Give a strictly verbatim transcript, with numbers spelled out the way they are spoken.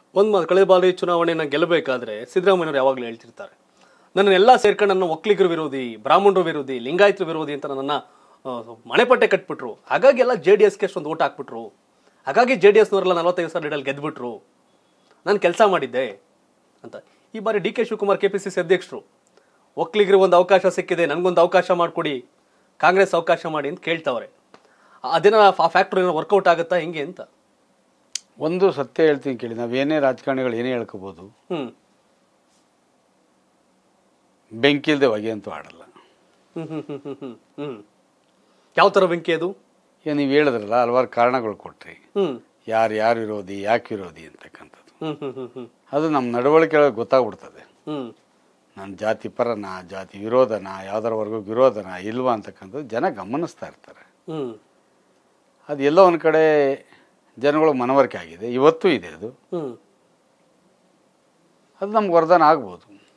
ಒಂದು ಕಳೆದ ಬಾರಿ ಚುನಾವಣೆಯನ್ನು ಗೆಲ್ಲಬೇಕಾದ್ರೆ ಸಿದ್ದರಾಮಯ್ಯನವರು ಯಾವಾಗಲೂ ಹೇಳ್ತಿರ್ತಾರೆ, ನನ್ನನ್ನೆಲ್ಲ ಸೇರ್ಕೊಂಡು ನನ್ನ ಒಕ್ಕಲಿಗರು ವಿರೋಧಿ, ಬ್ರಾಹ್ಮಣರು ವಿರೋಧಿ, ಲಿಂಗಾಯತರು ವಿರೋಧಿ ಅಂತ ನನ್ನನ್ನು ಮನೆಪಟ್ಟೆ ಕಟ್ಬಿಟ್ರು. ಹಾಗಾಗಿ ಎಲ್ಲ ಜೆ ಡಿ ಎಸ್ಗೆ ಅಷ್ಟೊಂದು ಓಟ್ ಹಾಕ್ಬಿಟ್ರು. ಹಾಗಾಗಿ ಜೆ ಡಿ ಎಸ್ನವರೆಲ್ಲ ನಲವತ್ತೈದು ಸಾವಿರ ಲೀಡಲ್ಲಿ ಗೆದ್ದುಬಿಟ್ರು. ನಾನು ಕೆಲಸ ಮಾಡಿದ್ದೆ ಅಂತ. ಈ ಬಾರಿ D K Shivakumar K P C C ಅಧ್ಯಕ್ಷರು, ಒಕ್ಕಲಿಗರಿಗೆ ಒಂದು ಅವಕಾಶ ಸಿಕ್ಕಿದೆ, ನನಗೊಂದು ಅವಕಾಶ ಮಾಡಿಕೊಡಿ, ಕಾಂಗ್ರೆಸ್ ಅವಕಾಶ ಮಾಡಿ ಅಂತ ಕೇಳ್ತಾವ್ರೆ. ಅದೇನ ಆ ಫ್ಯಾಕ್ಟ್ರಿ ಏನೋ ವರ್ಕೌಟ್ ಆಗುತ್ತಾ ಹೆಂಗೆ ಅಂತ? ಒಂದು ಸತ್ಯ ಹೇಳ್ತೀನಿ ಕೇಳಿ, ನಾವೇನೇ ರಾಜಕಾರಣಿಗಳು ಏನೇ ಹೇಳ್ಕೋಬೋದು, ಹ್ಮ್ ಬೆಂಕಿ ಇಲ್ಲದೆ ಹೊಗೆ ಅಂತೂ ಆಡಲ್ಲ. ಹ್ಮ್ ಹ್ಮ್ ಹ್ಮ್ ಹ್ಮ್ ಹ್ಮ್ ಹ್ಮ್ ಯಾವ ಥರ ಬೆಂಕಿ ಅದು? ಈಗ ನೀವು ಹೇಳಿದ್ರಲ್ಲ, ಹಲವಾರು ಕಾರಣಗಳು ಕೊಟ್ರಿ, ಹ್ಮ್ ಯಾರು ಯಾರು ವಿರೋಧಿ, ಯಾಕೆ ವಿರೋಧಿ ಅಂತಕ್ಕಂಥದ್ದು. ಹ್ಮ್ ಹ್ಮ್ ಹ್ಮ್ ಹ್ಮ್ ಅದು ನಮ್ಮ ನಡವಳಿಕೆ ಗೊತ್ತಾಗ್ಬಿಡ್ತದೆ. ಹ್ಮ್ ನಾನು ಜಾತಿ ಪರನ, ಜಾತಿ ವಿರೋಧನ, ಯಾವ್ದಾರ ವರ್ಗ ವಿರೋಧನ ಇಲ್ವಾ ಅಂತಕ್ಕಂಥದ್ದು ಜನ ಗಮನಿಸ್ತಾ ಇರ್ತಾರೆ. ಹ್ಮ್ ಅದು ಎಲ್ಲೋ ಒಂದು ಕಡೆ ಜನಗಳ ಮನವರಿಕೆ ಆಗಿದೆ, ಇವತ್ತೂ ಇದೆ ಅದು. ಹ್ಮ್ ಅದು ನಮ್ಗೆ ವರದಾನ ಆಗ್ಬೋದು.